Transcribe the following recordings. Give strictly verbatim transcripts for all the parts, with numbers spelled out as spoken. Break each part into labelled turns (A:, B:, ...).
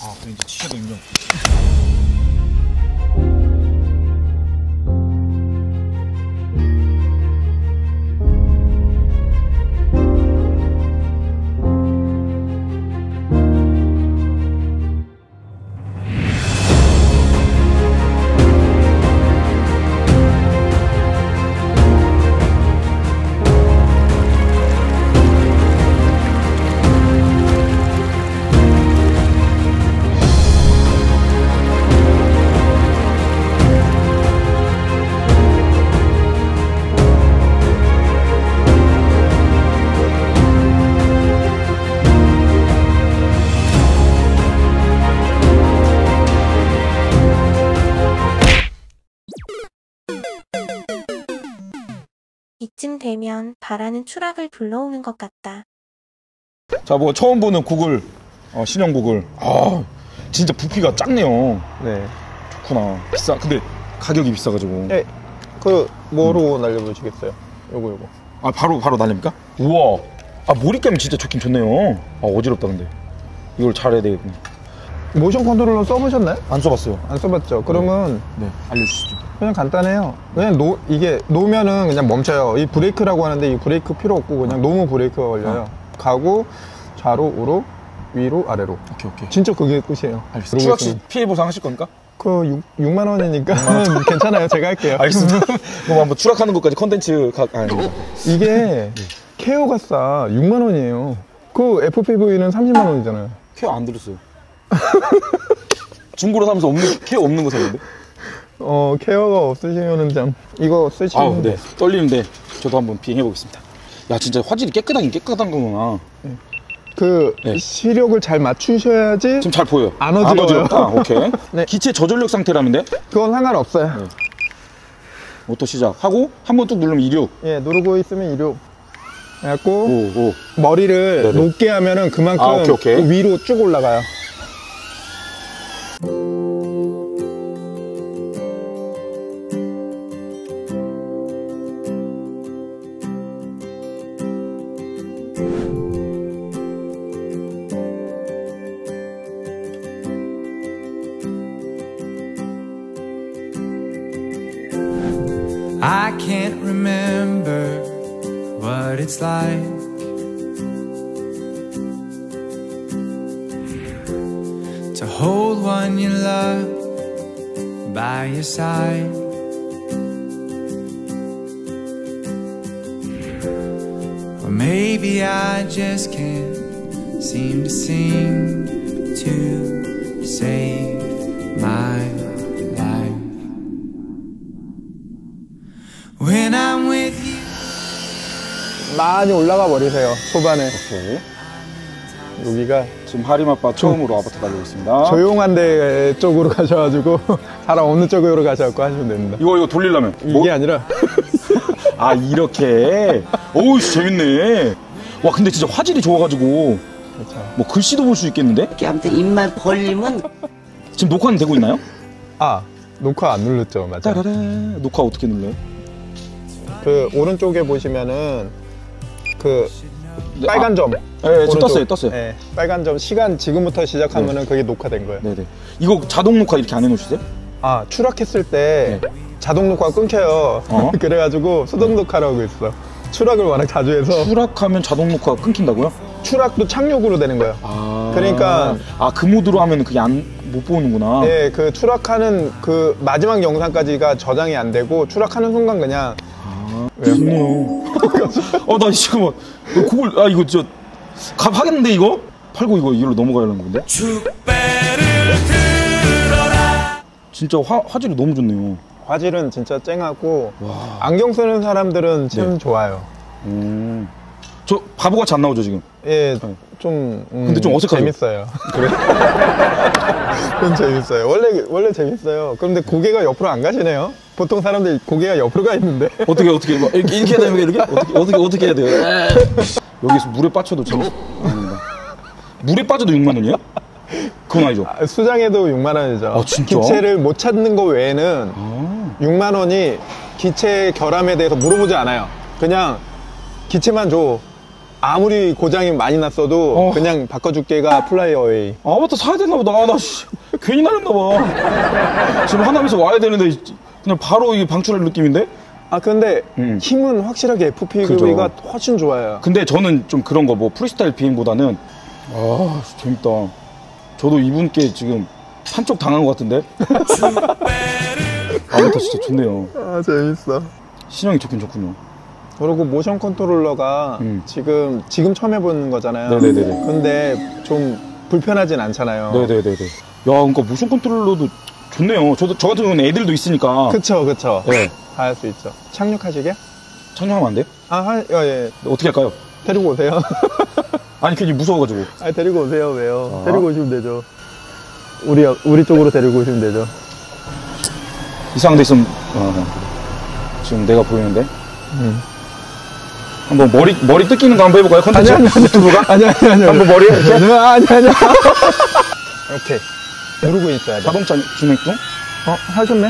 A: 아, 그래 이제 치셔도 인정.
B: 이쯤 되면 바라는 추락을 불러오는 것 같다.
A: 자, 뭐 처음 보는 구글, 어, 신형 구글. 아, 진짜 부피가 작네요.
C: 네.
A: 좋구나. 비싸. 근데 가격이 비싸가지고.
C: 네. 그 뭐로 음. 날려보시겠어요? 요거 요거.
A: 아, 바로 바로 날립니까? 우와. 아, 몰입감이 진짜 좋긴 좋네요. 아, 어지럽다 근데. 이걸 잘해야 되겠구나.
C: 모션 컨트롤러 써보셨나요?
A: 안 써봤어요.
C: 안 써봤죠? 그러면
A: 네, 네. 알려주시죠.
C: 그냥 간단해요. 그냥 놓 이게 놓으면은 그냥 멈춰요. 이 브레이크라고 하는데 이 브레이크 필요 없고 그냥 놓으면 브레이크가 걸려요. 어. 가고 좌로 우로 위로 아래로.
A: 오케이 오케이.
C: 진짜 그게 끝이에요.
A: 알겠습니다. 추락 시 피해 보상하실 겁니까?
C: 그 육만 원이니까 괜찮아요. 제가 할게요.
A: 알겠습니다. 그럼 한번 추락하는 것까지 컨텐츠 가... 아,
C: 이게 네. 케어가 싸. 육만 원이에요. 그 에프피브이는 삼십만 원이잖아요.
A: 케어 안 들었어요. 중고로 사면서 없는, 케어 없는 거 샀는데?
C: 어, 케어가 없으시면은 참, 이거 쓰시면.
A: 아, 네. 떨리는데, 저도 한번 비행해 보겠습니다. 야, 진짜 화질이 깨끗하긴 깨끗한 거구나.
C: 네. 그, 네. 시력을 잘 맞추셔야지.
A: 지금 잘 보여요.
C: 안 어지러워요.
A: 안 어지럽다. 오케이. 네. 기체 저전력 상태라는데?
C: 그건 상관없어요. 네.
A: 오토 시작하고, 한 번 뚝 누르면 이륙.
C: 예, 누르고 있으면 이륙. 그래갖고,
A: 오, 오.
C: 머리를 네네. 높게 하면은 그만큼 아, 오케이, 오케이. 위로 쭉 올라가요.
D: I can't remember what it's like to hold one you love by your side. Or maybe I just can't seem to sing to save my life. When I'm with you.
C: 많이 올라가 버리세요. 초반에.
A: 오케이.
C: 여기가
A: 지금 하림아빠 처음으로 아바타 달리고 있습니다.
C: 조용한 데 쪽으로 가셔가지고 사람 없는 쪽으로 가셔갖고 하시면 됩니다.
A: 이거 이거 돌리려면
C: 이게
A: 뭐?
C: 아니라
A: 아, 이렇게. 오우, 재밌네. 와, 근데 진짜 화질이 좋아가지고
C: 그렇죠.
A: 뭐 글씨도 볼 수 있겠는데?
E: 이렇게 아무튼 입만 벌리면.
A: 지금 녹화는 되고 있나요?
C: 아, 녹화 안 눌렀죠. 맞아.
A: 따라라. 녹화 어떻게 눌러요?
C: 그 오른쪽에 보시면은 그 빨간 점.
A: 아, 네, 지금 떴어요, 떴어요.
C: 네, 빨간 점 시간 지금부터 시작하면은 네. 그게 녹화된 거예요.
A: 네네. 이거 자동 녹화 이렇게 안 해놓으셨어요?
C: 아, 추락했을 때
A: 네.
C: 자동 녹화가 끊겨요. 어? 그래가지고 수동 녹화를 하고 있어. 추락을 워낙 자주 해서.
A: 추락하면 자동 녹화가 끊긴다고요?
C: 추락도 착륙으로 되는 거예요.
A: 아.
C: 그러니까
A: 아, 그 모드로 하면 그게 안, 못 보는구나.
C: 네, 그 추락하는 그 마지막 영상까지가 저장이 안 되고 추락하는 순간 그냥.
A: 아, 좋네요. 어, 나 지금 그걸 아 이거 저 값 하겠는데 이거? 팔고 이거 이걸로 넘어가려는 건데? 진짜 화, 화질이 너무 좋네요.
C: 화질은 진짜 쨍하고
A: 와.
C: 안경 쓰는 사람들은 참
A: 네.
C: 좋아요.
A: 음. 저 바보같이 안 나오죠 지금?
C: 예,
A: 네.
C: 좀 음,
A: 근데 좀 어색하죠?
C: 재밌어요.
A: 그래?
C: 좀 재밌어요. 원래 원래 재밌어요. 그런데 고개가 옆으로 안 가시네요. 보통 사람들이 고개가 옆으로 가 있는데.
A: 어떻게 어떻게 막 이렇게, 이렇게 해야 되는 거 이렇게? 어떻게 어떻게 어떻게 해야 돼요? 여기서 물에 빠져도 재밌어. 아닙니다. 물에 빠져도 육만 원이에요? 그건 아니죠.
C: 아, 수장해도 육만 원이죠.
A: 아, 진짜?
C: 기체를 못 찾는 거 외에는
A: 아.
C: 육만 원이 기체 결함에 대해서 물어보지 않아요. 그냥 기체만 줘. 아무리 고장이 많이 났어도
A: 어.
C: 그냥 바꿔줄게가 플라이 어웨이.
A: 아바타 사야 되나 보다. 아, 나 씨, 괜히 날렸나 봐. 지금 하남에서 와야 되는데 그냥 바로 이게 방출할 느낌인데?
C: 아 근데
A: 음.
C: 힘은 확실하게 에프피브이가 훨씬 좋아요.
A: 근데 저는 좀 그런 거 뭐 프리스타일 비행보다는 아 재밌다. 저도 이분께 지금 한쪽 당한 것 같은데? 아바타 진짜 좋네요.
C: 아 재밌어.
A: 신형이 좋긴 좋군요.
C: 그리고 모션 컨트롤러가
A: 음.
C: 지금 지금 처음 해보는 거잖아요.
A: 네네네네.
C: 근데 좀 불편하진 않잖아요.
A: 네네네네. 야, 그러니까 모션 컨트롤러도 좋네요. 저도 저 같은 경우는 애들도 있으니까.
C: 그쵸 그쵸.
A: 네.
C: 다 할 수 있죠. 착륙하시게?
A: 착륙하면 안 돼요?
C: 아, 하, 어, 예.
A: 어떻게 할까요?
C: 데리고 오세요.
A: 아니 괜히 무서워가지고.
C: 아, 데리고 오세요. 왜요?
A: 아.
C: 데리고 오시면 되죠. 우리 우리 쪽으로 데리고 오시면 되죠.
A: 이상한 데 있으면 어, 지금 내가 보이는데.
C: 음.
A: 한번 머리 머리 뜯기는 거 한번 해볼까요? 컨텐츠
C: 아니, 아니, 아니.
A: 유튜브가?
C: 아니 아니 아니.
A: 한번 머리 이렇게
C: 아니 아니 아니. 이렇게 누르고 있어야 돼.
A: 자동차 진행 중.
C: 어 하셨네?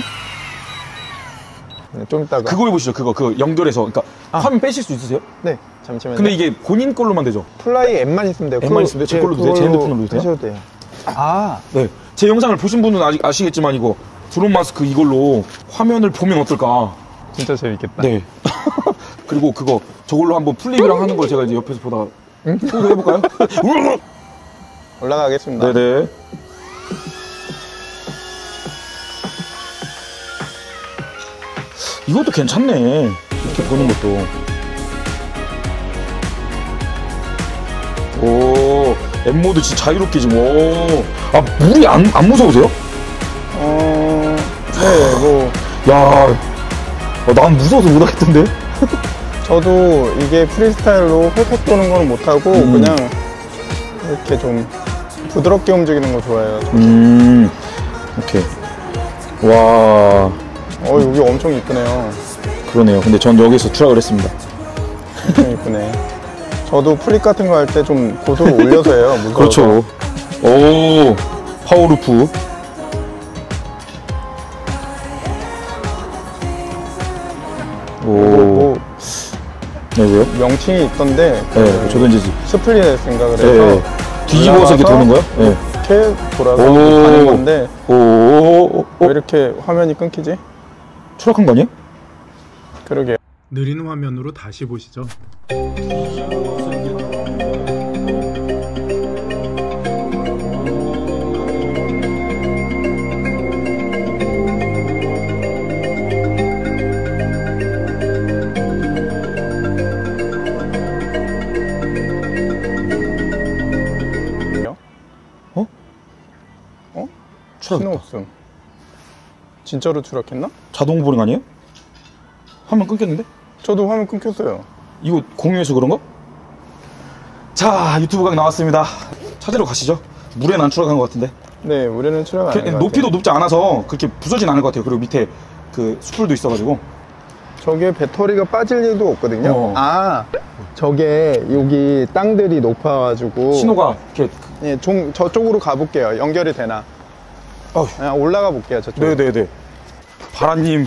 C: 네, 좀 이따가.
A: 그거 해보시죠. 그거 그 연결해서. 그러니까 화면 빼실 수 있으세요?
C: 네 잠시만요.
A: 근데 이게 본인 걸로만 되죠.
C: 플라이 앱만 있으면 돼요.
A: 앱만 있으면 돼요? 제 걸로도 돼요? 제 핸드폰으로도 돼요?
C: 하셔도 돼요. 아
A: 네. 제 영상을 보신 분은 아직 아시겠지만 이거 드론 마스크 이걸로 화면을 보면 어떨까?
C: 진짜 재밌겠다.
A: 네. 그리고 그거 저걸로 한번 플립이랑 하는 걸 제가 이제 옆에서 보다가 응? 또 해볼까요?
C: 올라가겠습니다.
A: 네네. 이것도 괜찮네. 이렇게 보는 것도. 오, 앱모드 진짜 자유롭게 지금. 오, 아 물이 안, 안 무서우세요?
C: 어, 네, 뭐
A: 야, 어, 난 무서워서 못하겠던데.
C: 저도 이게 프리스타일로 홀딱 도는 거는 못하고
A: 음.
C: 그냥 이렇게 좀 부드럽게 움직이는 거 좋아해요.
A: 음, 오케이. 와,
C: 어, 여기 엄청 이쁘네요.
A: 그러네요. 근데 전 여기서 추락을 했습니다.
C: 엄청 이쁘네. 저도 플립 같은 거 할 때 좀 고도를 올려서 해요. 무서워서.
A: 그렇죠. 오, 파워루프. 오,
C: 뭐
A: 네, 왜요?
C: 명칭이 있던데
A: 네, 저도 이제
C: 스플릿인가 그래서
A: 네, 네. 뒤집어서 이렇게 도는 거요? 네.
C: 이렇게 돌아서
A: 오.
C: 가는 건데
A: 오, 오, 오,
C: 왜
A: 오.
C: 이렇게 화면이 끊기지?
A: 추락한 거 아니에요?
C: 그러게요.
D: 느린 화면으로 다시 보시죠.
A: 어?
C: 어?
A: 추락.
C: 신호 없음. 진짜로 추락했나?
A: 자동 보링 아니에요? 화면 끊겼는데?
C: 저도 화면 끊겼어요.
A: 이거 공유해서 그런가? 자, 유튜브 각 나왔습니다. 찾으러 가시죠. 물에는 안 추락한 것 같은데.
C: 네, 우리는 추락 안
A: 그,
C: 한것
A: 높이도
C: 같아요.
A: 높지 않아서 그렇게 부서진 않을 것 같아요. 그리고 밑에 그 숯불도 있어가지고.
C: 저게 배터리가 빠질 일도 없거든요.
A: 어.
C: 아, 저게 여기 땅들이 높아가지고
A: 신호가 이렇게.
C: 예, 좀 저쪽으로 가볼게요. 연결이 되나?
A: 어휴.
C: 그냥 올라가 볼게요. 저쪽.
A: 네네네. 바라님.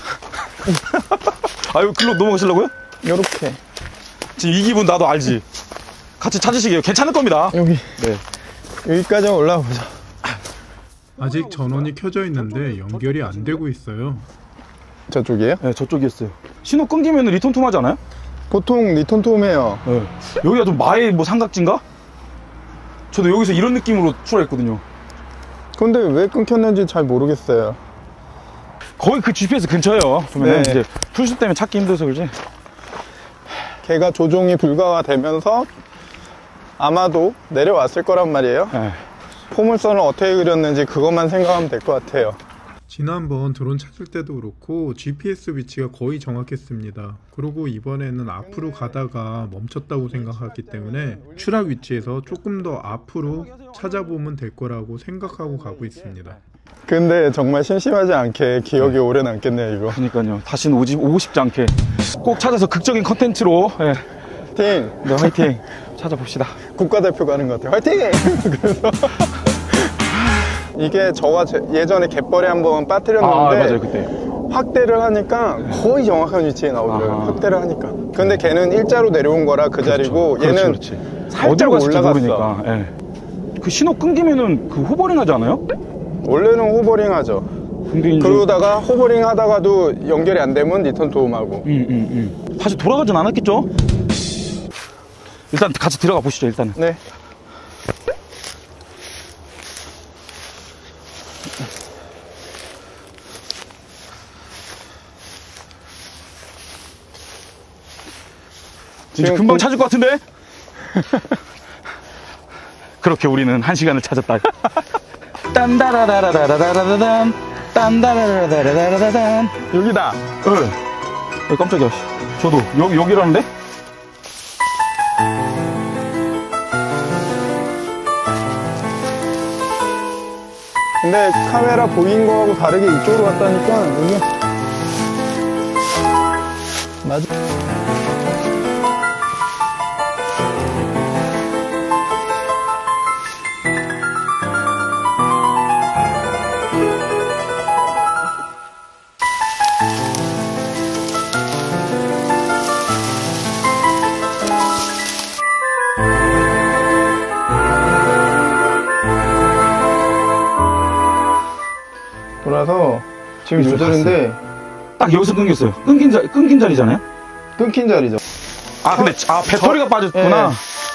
A: 아유, 글로 넘어가시려고요?
C: 요렇게
A: 지금 이 기분 나도 알지. 같이 찾으시게요. 괜찮을 겁니다.
C: 여기
A: 네.
C: 여기까지 올라가 보자.
D: 아직 전원이 켜져 있는데 연결이 안 되고 있어요.
C: 저쪽이에요?
A: 네, 저쪽이었어요. 신호 끊기면 리턴 톰 하지 않아요?
C: 보통 리턴 톰해요.
A: 네. 여기가 좀 마의 뭐 삼각지인가? 저도 여기서 이런 느낌으로 출발했거든요.
C: 근데 왜 끊겼는지 잘 모르겠어요.
A: 거의 그 지피에스 근처예요. 보면
C: 네.
A: 이제 풀숲 때문에 찾기 힘들어서 그러지.
C: 걔가 조종이 불가화되면서 아마도 내려왔을 거란 말이에요.
A: 네.
C: 포물선을 어떻게 그렸는지 그것만 생각하면 될 것 같아요.
D: 지난번 드론 찾을 때도 그렇고 지피에스 위치가 거의 정확했습니다. 그리고 이번에는 앞으로 가다가 멈췄다고 생각하기 때문에 추락 위치에서 조금 더 앞으로 찾아보면 될 거라고 생각하고 가고 있습니다.
C: 근데 정말 심심하지 않게 기억이 오래 남겠네요, 이거.
A: 그러니까요. 다시는 오지, 오고 싶지 않게 꼭 찾아서 극적인 컨텐츠로 네.
C: 화이팅!
A: 네, 화이팅 찾아봅시다.
C: 국가대표 가는 것 같아요. 화이팅! 그래서 이게 저가 제- 예전에 갯벌에 한번 빠뜨렸는데
A: 아, 맞아요. 그때.
C: 확대를 하니까 거의 정확한 위치에 나오더라고요.
A: 아하.
C: 확대를 하니까. 근데 걔는 일자로 내려온 거라 그 자리고
A: 그렇죠,
C: 얘는
A: 그렇지.
C: 살짝
A: 어디로 갔을지
C: 올라갔어.
A: 모르니까. 예. 그 신호 끊기면은 그 호버링 하지 않아요?
C: 원래는 호버링 하죠.
A: 근데 이제
C: 그러다가 호버링 하다가도 연결이 안 되면 리턴 도움하고.
A: 음, 음, 음. 다시 돌아가진 않았겠죠? 일단 같이 들어가 보시죠, 일단은.
C: 네.
A: 이제
C: 지금
A: 금방
C: 그-
A: 찾을 것 같은데? 그렇게 우리는 한 시간을 찾았다. 딴다라라라라라라란 딴다라라라라라란
C: 여기다.
A: 어, 어, 깜짝이야. 저도 여기 여기라는데?
C: 근데 카메라 보인 거하고 다르게 이쪽으로 갔다니까 여기 맞아. 돌아서 지금
A: 이쪽
C: 요절인데
A: 딱 여기서 끊겼어요. 끊긴 자 끊긴 자리잖아요?
C: 끊긴 자리죠.
A: 아 근데 아 배터리가 빠졌구나.
C: 네.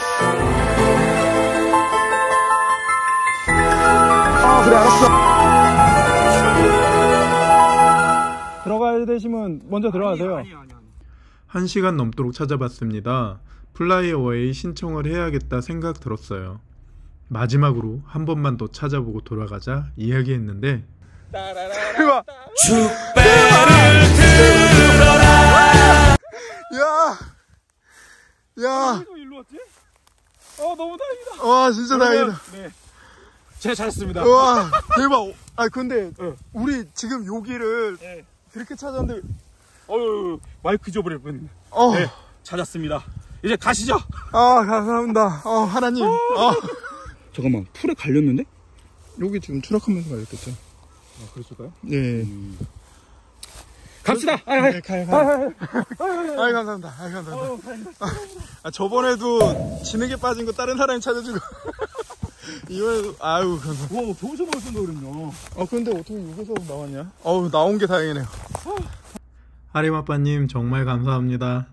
A: 아 그래 알았어.
C: 들어가야 되시면 먼저 들어가세요.
D: 한 시간 넘도록 찾아봤습니다. 플라이어웨이 신청을 해야겠다 생각 들었어요. 마지막으로 한 번만 더 찾아보고 돌아가자 이야기했는데
C: 대박. 야, 야,
A: 일로 왔지? 어 너무 다행이다.
C: 와 진짜 다행이다.
A: 네. 제가 잘했습니다.
C: 와 대박. 아 근데
A: 어.
C: 우리 지금 여기를
A: 네.
C: 그렇게 찾았는데
A: 어유 마이크 잊어버릴 뻔.
C: 어,
A: 네, 찾았습니다. 이제 가시죠.
C: 아 감사합니다. 어 하나님. 어.
A: 잠깐만, 풀에 갈렸는데?
C: 여기 지금 추락하면서 갈렸겠죠.
A: 아, 그랬을까요?
C: 네.
A: 갑시다. 아이, 아이.
C: 네, 가요, 가요. 아이 감사합니다. 아이 감사합니다. 아, 저번에도 진흙에 빠진 거 다른 사람이 찾아주고 이번에도 아유 감사합니다.
A: 와, 겨우서 먹었던 거거든요.
C: 어 근데 어떻게 여기서 나왔냐? 어우 나온 게 다행이네요.
D: 하림아빠님 정말 감사합니다.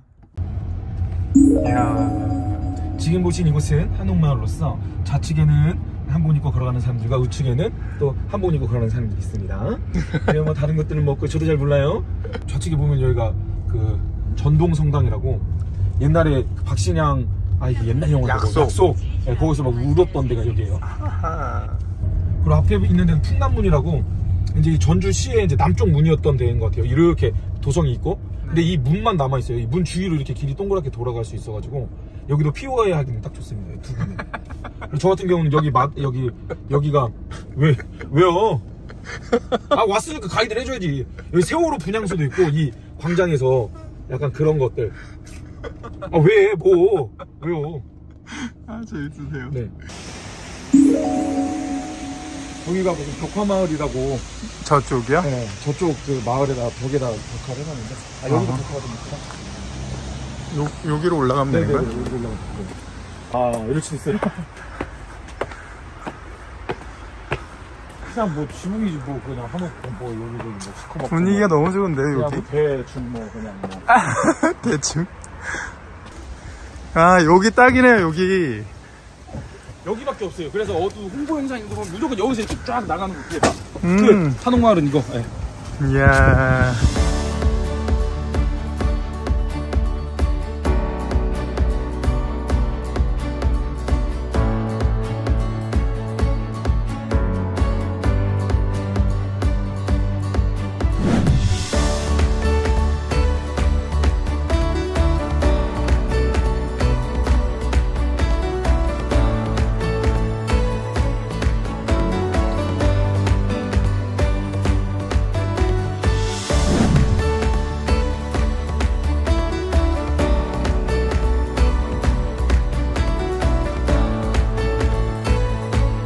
F: 지금 보신 이곳은 한옥마을로서 좌측에는 한복 입고 걸어가는 사람들과 우측에는 또 한복 입고 걸어가는 사람들이 있습니다. 그리고 뭐 다른 것들은 뭐 저도 잘 몰라요. 좌측에 보면 여기가 그 전동성당이라고 옛날에 그 박신양 아 이게 옛날 영화인데
C: 약속.
F: 약속 네, 거기서 막 울었던 데가 여기예요.
C: 아하.
F: 그리고 앞에 있는 데는 풍남문이라고 이제 이 전주시의 이제 남쪽 문이었던 데인 것 같아요. 이렇게 도성이 있고 근데 이 문만 남아 있어요. 이 문 주위로 이렇게 길이 동그랗게 돌아갈 수 있어가지고 여기도 피오아이 하기는 딱 좋습니다. 두 분은. 그리고 저 같은 경우는 여기 맛 여기 여기가 왜 왜요? 아 왔으니까 가이드를 해줘야지. 여기 세월호 분향소도 있고 이 광장에서 약간 그런 것들. 아 왜 뭐 왜요?
C: 아 재밌으세요.
F: 네. 여기가 무슨 벽화마을이라고
C: 저쪽이요?
F: 네, 저쪽 그 마을에다 벽에다 벽화를 해놨는데 아 여기도
C: 아하.
F: 벽화가 좀 있구나.
C: 요, 여기로 올라가면 되는
F: 네네네
C: 거야?
F: 여기 올라가면 아 이럴 수도 있어요. 그냥 뭐 지붕이지 뭐 그냥 한옥 뭐 여기 저기 뭐 시커멓고
C: 분위기가
F: 뭐
C: 너무 좋은데
F: 그냥
C: 여기.
F: 뭐 대충 뭐 그냥 뭐
C: 대충. 아 여기 딱이네요 여기.
A: 여기밖에 없어요. 그래서 어두 홍보 영상 이거 보면 무조건 여기서 이렇게 쫙 나가는 거 그게 다.
C: 음.
A: 그 한옥마을은 이거. 예.
C: 이야.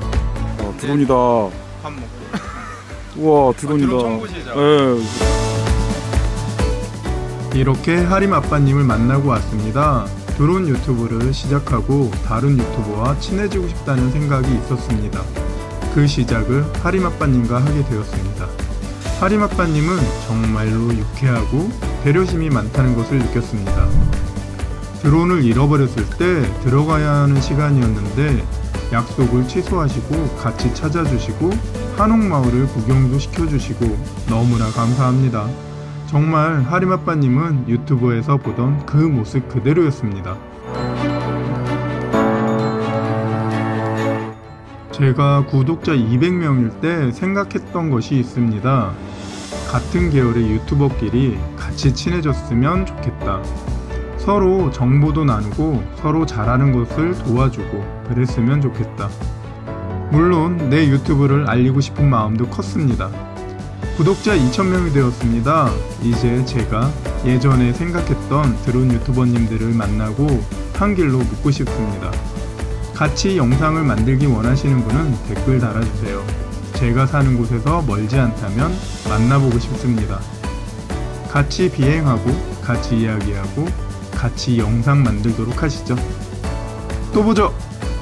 A: 드론이다.
C: 밥 먹고.
A: 우와, 드론이다.
C: 드론 처음 보시죠?
A: 예.
D: 이렇게 하림 아빠님을 만나고 왔습니다. 드론 유튜브를 시작하고 다른 유튜버와 친해지고 싶다는 생각이 있었습니다. 그 시작을 하림 아빠님과 하게 되었습니다. 하림 아빠님은 정말로 유쾌하고 배려심이 많다는 것을 느꼈습니다. 드론을 잃어버렸을 때 들어가야 하는 시간이었는데 약속을 취소하시고 같이 찾아주시고 한옥마을을 구경도 시켜주시고 너무나 감사합니다. 정말 하림 아빠님은 유튜브에서 보던 그 모습 그대로였습니다. 제가 구독자 이백 명일 때 생각했던 것이 있습니다. 같은 계열의 유튜버끼리 같이 친해졌으면 좋겠다. 서로 정보도 나누고 서로 잘하는 것을 도와주고 그랬으면 좋겠다. 물론 내 유튜브를 알리고 싶은 마음도 컸습니다. 구독자 이천 명이 되었습니다. 이제 제가 예전에 생각했던 드론 유튜버님들을 만나고 한 길로 묻고 싶습니다. 같이 영상을 만들기 원하시는 분은 댓글 달아주세요. 제가 사는 곳에서 멀지 않다면 만나보고 싶습니다. 같이 비행하고 같이 이야기하고 같이 영상 만들도록 하시죠. 또 보죠.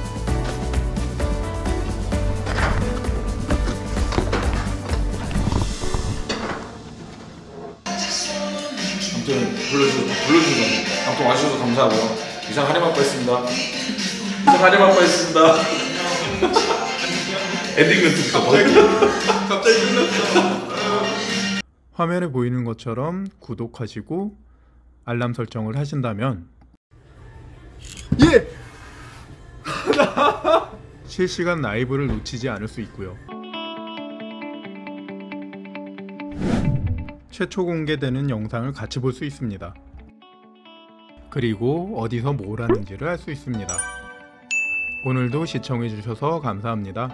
A: 아무튼 불러주셔서 불러주셔서 아무튼 와주셔서 감사하고요. 이상 하림 아빠였습니다. 이상 하림 아빠였습니다. 엔딩 멘트부터 갑자기 갑자기 끝났어.
D: 화면에 보이는 것처럼 구독하시고 알람 설정을 하신다면 예! 실시간 라이브를 놓치지 않을 수 있고요. 최초 공개되는 영상을 같이 볼 수 있습니다. 그리고 어디서 뭘 하는지를 알 수 있습니다. 오늘도 시청해주셔서 감사합니다.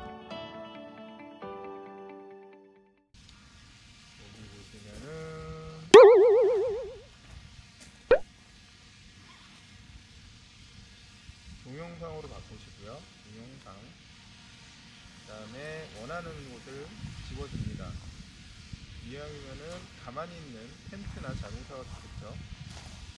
D: 동영상으로 바꾸시고요. 동영상. 그 다음에 원하는 곳을 집어줍니다. 이왕이면은 가만히 있는 텐트나 자동차가 좋겠죠.